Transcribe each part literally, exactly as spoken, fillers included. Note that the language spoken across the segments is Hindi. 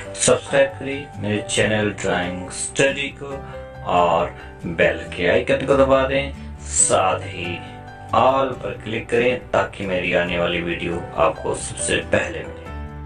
सब्सक्राइब करें मेरे चैनल ड्राइंग स्टडी को और बेल के आइकन को दबा दें, साथ ही ऑल पर क्लिक करें ताकि मेरी आने वाली वीडियो आपको सबसे पहले मिले।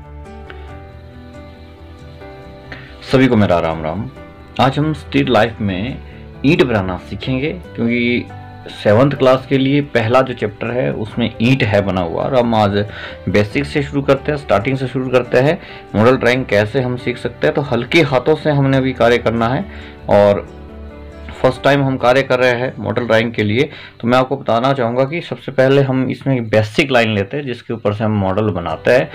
सभी को मेरा राम राम। आज हम स्टिल लाइफ में ईंट बनाना सीखेंगे, क्योंकि सेवन्थ क्लास के लिए पहला जो चैप्टर है उसमें ईंट है बना हुआ। और हम आज बेसिक से शुरू करते हैं, स्टार्टिंग से शुरू करते हैं। मॉडल ड्राइंग कैसे हम सीख सकते हैं, तो हल्के हाथों से हमने अभी कार्य करना है और फर्स्ट टाइम हम कार्य कर रहे हैं मॉडल ड्राइंग के लिए। तो मैं आपको बताना चाहूँगा कि सबसे पहले हम इसमें बेसिक लाइन लेते हैं जिसके ऊपर से हम मॉडल बनाते हैं।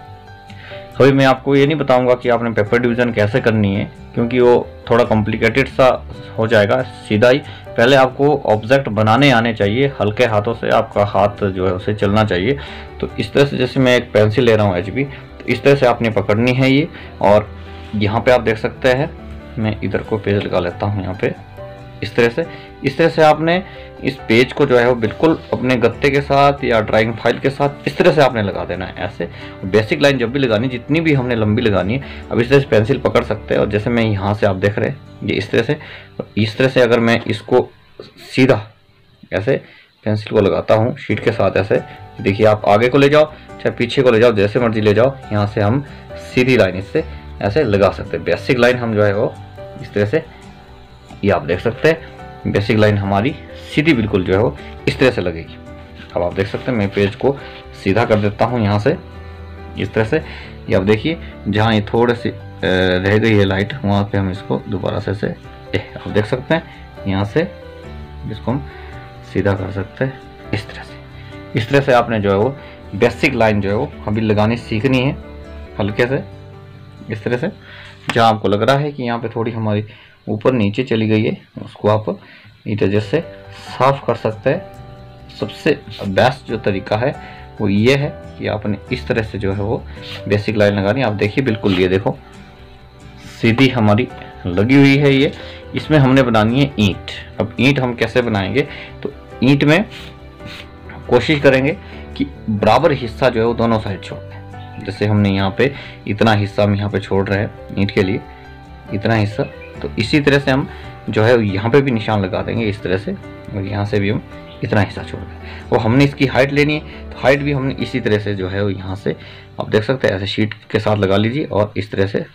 अभी मैं आपको ये नहीं बताऊंगा कि आपने पेपर डिवीजन कैसे करनी है, क्योंकि वो थोड़ा कॉम्प्लिकेटेड सा हो जाएगा। सीधा ही पहले आपको ऑब्जेक्ट बनाने आने चाहिए, हल्के हाथों से आपका हाथ जो है उसे चलना चाहिए। तो इस तरह से, जैसे मैं एक पेंसिल ले रहा हूँ एच बी, तो इस तरह से आपने पकड़नी है ये। और यहाँ पे आप देख सकते हैं, मैं इधर को पेज लगा लेता हूँ यहाँ पे, इस तरह से इस तरह से आपने इस पेज को जो है वो बिल्कुल अपने गत्ते के साथ या ड्राइंग फाइल के साथ इस तरह से आपने लगा देना है ऐसे। बेसिक लाइन जब भी लगानी, जितनी भी हमने लंबी लगानी है, अब इस तरह से पेंसिल पकड़ सकते हैं। और जैसे मैं यहाँ से आप देख रहे हैं ये इस तरह से, इस तरह से अगर मैं इसको सीधा ऐसे पेंसिल को लगाता हूँ शीट के साथ ऐसे, देखिए आप आगे को ले जाओ चाहे पीछे को ले जाओ, जैसे मर्जी ले जाओ, यहाँ से हम सीधी लाइन इससे ऐसे लगा सकते हैं। बेसिक लाइन हम जो है वो इस तरह से, ये आप देख सकते हैं बेसिक लाइन हमारी सीधी बिल्कुल जो है वो इस तरह से लगेगी। अब आप देख सकते हैं मैं पेज को सीधा कर देता हूँ यहाँ से इस तरह से। ये आप देखिए जहाँ ये थोड़े से रह गई है लाइट, वहाँ पे हम इसको दोबारा से से आप देख सकते हैं यहाँ से इसको हम सीधा कर सकते हैं इस तरह से। इस तरह से आपने जो है वो बेसिक लाइन जो है वो अभी लगानी सीखनी है हल्के से इस तरह से। जहाँ आपको लग रहा है कि यहाँ पे थोड़ी हमारी ऊपर नीचे चली गई है, उसको आप इस वजह से साफ कर सकते हैं। सबसे बेस्ट जो तरीका है वो ये है कि आपने इस तरह से जो है वो बेसिक लाइन लगानी। आप देखिए बिल्कुल, ये देखो सीधी हमारी लगी हुई है ये। इसमें हमने बनानी है ईंट। अब ईंट हम कैसे बनाएंगे, तो ईंट में कोशिश करेंगे कि बराबर हिस्सा जो है वो दोनों साइड छोड़ दें। जैसे हमने यहाँ पे इतना हिस्सा हम यहाँ पे छोड़ रहे हैं ईंट के लिए, इतना हिस्सा, तो इसी तरह से हम जो है यहाँ पे भी निशान लगा देंगे इस तरह से, और यहाँ से भी हम इतना हिस्सा छोड़ दें। वो हमने इसकी हाइट लेनी है, तो हाइट भी हमने इसी तरह से जो है वो यहाँ से आप देख सकते हैं ऐसे शीट के साथ लगा लीजिए और इस तरह से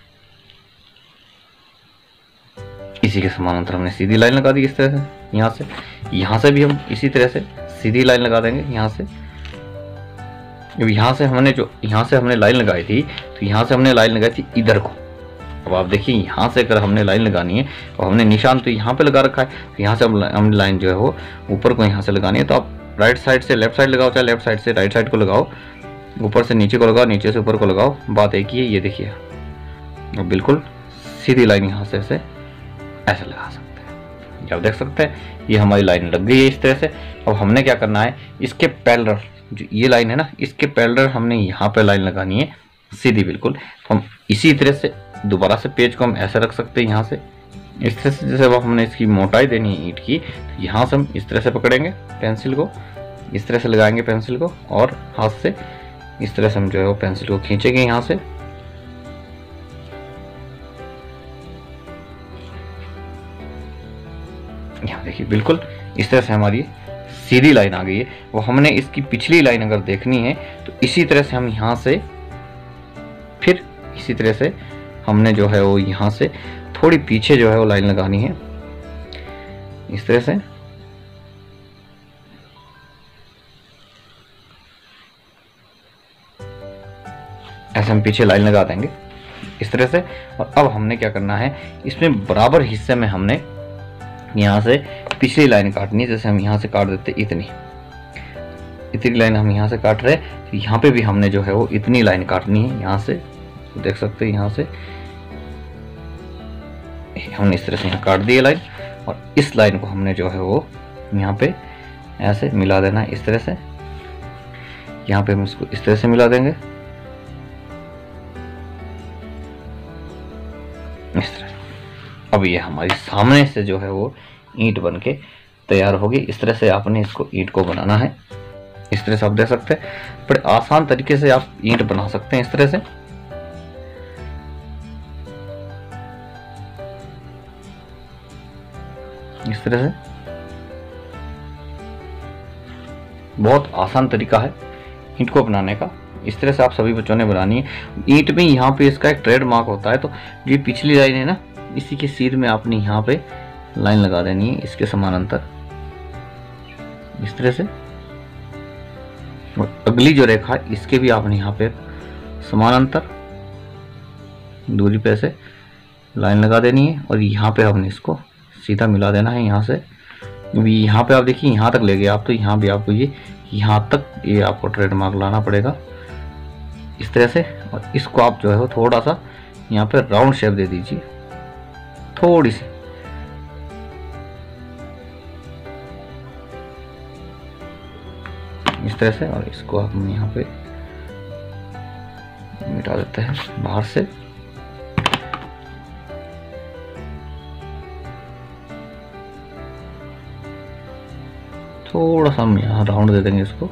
इसी के समानांतर हमने सीधी लाइन लगा दी इस तरह से। यहाँ से यहाँ से भी हम इसी तरह से सीधी लाइन लगा देंगे यहाँ से। यहाँ से हमने जो यहाँ से हमने लाइन लगाई थी, तो यहाँ से हमने लाइन लगाई थी इधर को। अब आप देखिए यहाँ से अगर हमने लाइन लगानी है और हमने निशान तो यहाँ पे लगा रखा है, तो यहाँ से हम लाइन जो है वो ऊपर को यहाँ से लगानी है। तो आप राइट साइड से लेफ्ट साइड लगाओ, चाहे लेफ्ट साइड से राइट साइड को लगाओ, ऊपर से नीचे को लगाओ, नीचे से ऊपर को लगाओ, बात एक ही है। ये देखिए अब बिल्कुल सीधी लाइन यहाँ से ऐसे ऐसे लगा सकते हैं। आप देख सकते हैं ये हमारी लाइन लग गई है इस तरह से। अब हमने क्या करना है, इसके पैरेलल जो ये लाइन है ना, इसके पैरेलल हमने यहाँ पे लाइन लगानी है सीधी बिल्कुल। तो हम इसी तरह से दोबारा से पेज को हम ऐसे रख सकते हैं यहाँ से इस तरह से। जैसे अब हमने इसकी मोटाई देनी है ईंट की, तो यहाँ से हम इस तरह से पकड़ेंगे पेंसिल को, इस तरह से लगाएंगे पेंसिल को, और हाथ से इस तरह से हम जो है वो पेंसिल को खींचेंगे यहाँ से। यहाँ देखिए बिल्कुल इस तरह से हमारी सीधी लाइन आ गई है। वो हमने इसकी पिछली लाइन अगर देखनी है तो इसी तरह से हम यहाँ से फिर इसी तरह से हमने जो है वो यहाँ से थोड़ी पीछे जो है वो लाइन लगानी है इस तरह से। ऐसे हम पीछे लाइन लगा देंगे इस तरह से। और अब हमने क्या करना है, इसमें बराबर हिस्से में हमने यहाँ से पिछली लाइन काटनी है। जैसे हम यहाँ से काट देते इतनी इतनी लाइन हम यहाँ से काट रहे, तो यहाँ पे भी हमने जो है वो इतनी लाइन काटनी है यहाँ से। तो देख सकते हैं यहाँ से हमने इस तरह से यहाँ काट दी है लाइन, और इस लाइन को हमने जो है वो यहाँ पे ऐसे मिला देना है इस तरह से। यहाँ पे हम इसको इस तरह से मिला देंगे इस तरह। अब ये हमारी सामने से जो है वो ईंट बन के तैयार होगी। इस तरह से आपने इसको ईंट को बनाना है। इस तरह से आप देख सकते हैं, बड़े आसान तरीके से आप ईंट बना सकते हैं इस तरह से। इस तरह से। बहुत आसान तरीका है ईंट को बनाने का। इस तरह से आप सभी बच्चों ने बनानी है। ईंट में यहाँ पे इसका एक ट्रेडमार्क होता है, तो ये पिछली लाइन है ना, इसी के सिर में आपने यहाँ पे लाइन लगा देनी है इसके समानांतर, इस तरह से। और अगली जो रेखा है इसके भी आपने यहाँ पे समानांतर दूरी पे से लाइन लगा देनी है और यहाँ पे हमने इसको सीधा मिला देना है यहाँ से। अभी यहाँ पे आप देखिए यहाँ तक ले गए आप, तो यहाँ भी आपको ये यहाँ तक ये आपको ट्रेडमार्क लाना पड़ेगा इस तरह से। और इसको आप जो है वो थोड़ा सा यहाँ पे राउंड शेप दे दीजिए, थोड़ी सी। इस तरह से। और इसको हम यहाँ पे मिटा देते हैं बाहर से। थोड़ा सा हम यहाँ राउंड दे देंगे इसको।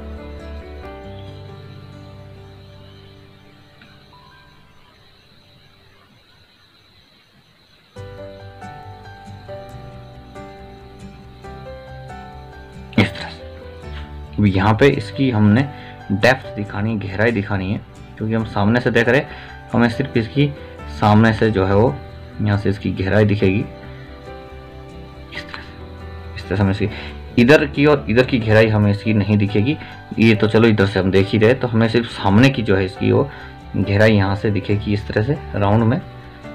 इस तरह से। अब यहाँ पे इसकी हमने डेप्थ दिखानी, गहराई दिखानी है, क्योंकि हम सामने से देख रहे हैं, हमें सिर्फ इसकी सामने से जो है वो यहाँ से इसकी गहराई दिखेगी इस तरह से। इस तरह से हमें इसकी इधर की और इधर की गहराई हमें इसकी नहीं दिखेगी। ये तो चलो इधर से हम देख ही रहे, तो हमें सिर्फ सामने की जो है इसकी वो गहराई यहाँ से दिखेगी इस तरह से राउंड में,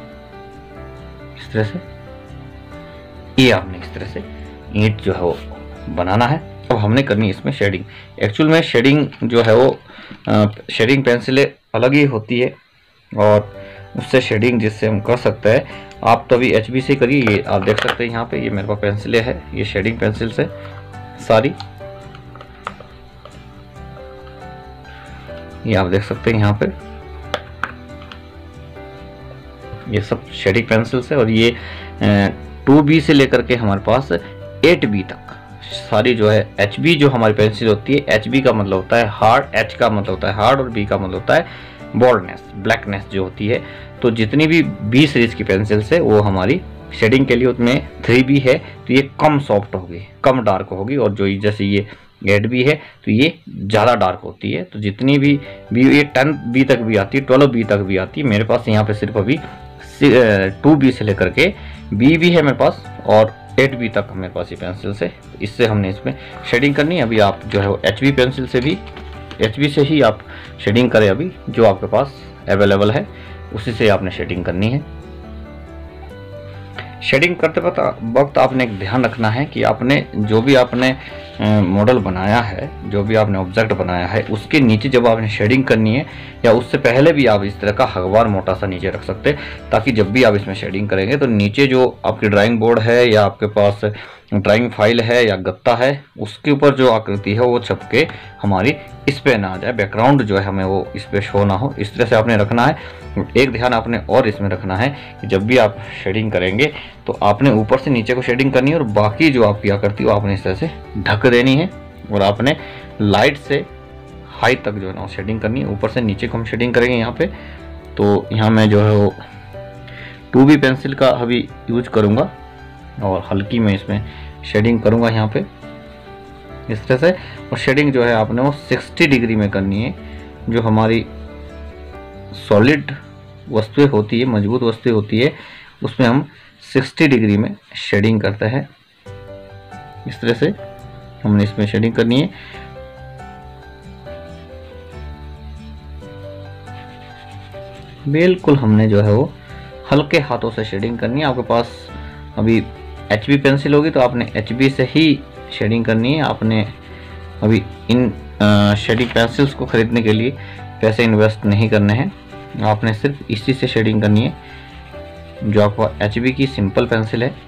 इस तरह से। ये आपने इस तरह से ईंट जो है वो बनाना है। अब हमने करनी है इसमें शेडिंग। एक्चुअल में शेडिंग जो है वो शेडिंग पेंसिलें अलग ही होती है और उससे शेडिंग जिससे हम कर सकते हैं। आप तो अभी एच बी से करिए। ये आप देख सकते हैं यहाँ पे ये मेरे पास पेंसिलें है, ये शेडिंग पेंसिल से सारी, ये आप देख सकते हैं यहाँ पे ये सब शेडिंग पेंसिल से। और ये टू बी से लेकर के हमारे पास एट बी तक सारी जो है एच बी जो हमारी पेंसिल होती है। एच बी का मतलब होता है हार्ड, एच का मतलब होता है हार्ड और बी का मतलब होता है बोल्डनेस, ब्लैकनेस जो होती है। तो जितनी भी बी सीरीज की पेंसिल्स है वो हमारी शेडिंग के लिए, उसमें थ्री बी है तो ये कम सॉफ्ट होगी, कम डार्क होगी। और जो जैसे ये एट बी है तो ये ज़्यादा डार्क होती है। तो जितनी भी बी, ये टेन बी तक भी आती है, ट्वेल्व बी तक भी आती है। मेरे पास यहाँ पे सिर्फ अभी टू बी से लेकर के बी भी है मेरे पास और एट बी तक मेरे पास ये पेंसिल से। इससे हमने इसमें शेडिंग करनी है। अभी आप जो है वो एच बी पेंसिल से भी, एच बी से ही आप शेडिंग करें। अभी जो आपके पास अवेलेबल है उसी से आपने शेडिंग करनी है। शेडिंग करते वक्त आपने एक ध्यान रखना है कि आपने जो भी आपने मॉडल बनाया है, जो भी आपने ऑब्जेक्ट बनाया है, उसके नीचे जब आपने शेडिंग करनी है या उससे पहले भी आप इस तरह का अखबार मोटा सा नीचे रख सकते हैं, ताकि जब भी आप इसमें शेडिंग करेंगे तो नीचे जो आपकी ड्राइंग बोर्ड है या आपके पास ड्राइंग फाइल है या गत्ता है, उसके ऊपर जो आकृति है वो छपके हमारी इस पे ना आ जाए, बैकग्राउंड जो है हमें वो इस पे शो ना हो। इस तरह से आपने रखना है। एक ध्यान आपने और इसमें रखना है कि जब भी आप शेडिंग करेंगे तो आपने ऊपर से नीचे को शेडिंग करनी है और बाकी जो आपकी आकृति वो आपने इस तरह से ढक देनी है। और आपने लाइट से हाई तक जो है ना शेडिंग करनी है। ऊपर से नीचे को हम शेडिंग करेंगे यहाँ पे। तो यहाँ मैं जो है वो टू बी पेंसिल का अभी यूज करूँगा और हल्की में इसमें शेडिंग करूँगा यहाँ पे इस तरह से। और शेडिंग जो है आपने वो साठ डिग्री में करनी है। जो हमारी सॉलिड वस्तुएं होती है, मजबूत वस्तुएं होती है, उसमें हम साठ डिग्री में शेडिंग करते हैं। इस तरह से हमने इसमें शेडिंग करनी है। बिल्कुल हमने जो है वो हल्के हाथों से शेडिंग करनी है। आपके पास अभी एच बी पेंसिल होगी तो आपने एच बी से ही शेडिंग करनी है। आपने अभी इन शेडिंग पेंसिल्स को खरीदने के लिए पैसे इन्वेस्ट नहीं करने हैं। आपने सिर्फ इसी से शेडिंग करनी है जो आपको एच बी की सिंपल पेंसिल है।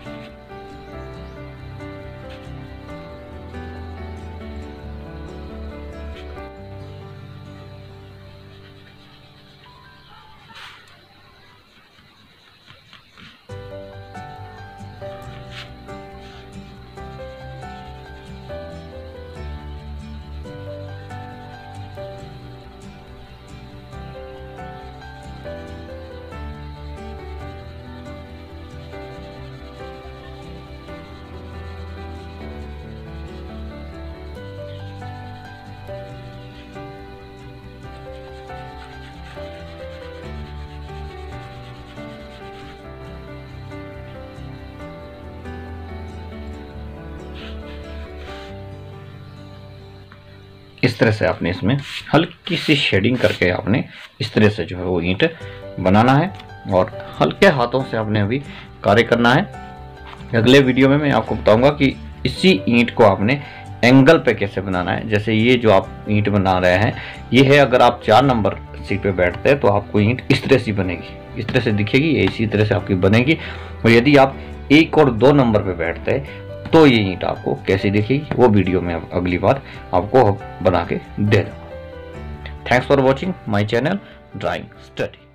इस तरह से आपने इसमें हल्की सी शेडिंग करके आपने इस तरह से जो है वो ईंट बनाना है और हल्के हाथों से आपने अभी कार्य करना है। अगले वीडियो में मैं आपको बताऊंगा कि इसी ईंट को आपने एंगल पे कैसे बनाना है। जैसे ये जो आप ईंट बना रहे हैं ये है, अगर आप चार नंबर सीट पे बैठते हैं तो आपको ईंट इस तरह से बनेगी, इस तरह से दिखेगी, इसी तरह से आपकी बनेगी। और यदि आप एक और दो नंबर पे बैठते हैं तो ये ईंट आपको कैसी दिखेगी वो वीडियो में अगली बार आपको बना के दे दूँगा। Thanks for watching my channel drawing study.